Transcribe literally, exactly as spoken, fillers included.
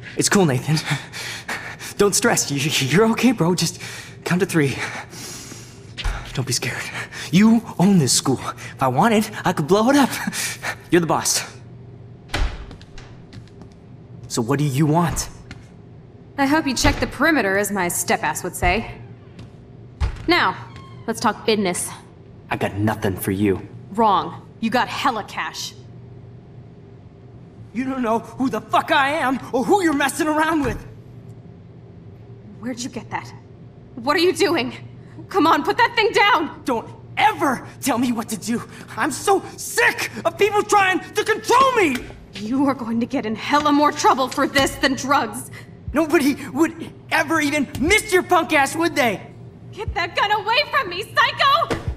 It's cool, Nathan. Don't stress. You're okay, bro. Just count to three. Don't be scared. You own this school. If I wanted, I could blow it up. You're the boss. So what do you want? I hope you check the perimeter, as my step-ass would say. Now, let's talk business. I got nothing for you. Wrong. You got hella cash. You don't know who the fuck I am, or who you're messing around with. Where'd you get that? What are you doing? Come on, put that thing down! Don't ever tell me what to do. I'm so sick of people trying to control me! You are going to get in hella more trouble for this than drugs. Nobody would ever even miss your punk ass, would they? Get that gun away from me, psycho!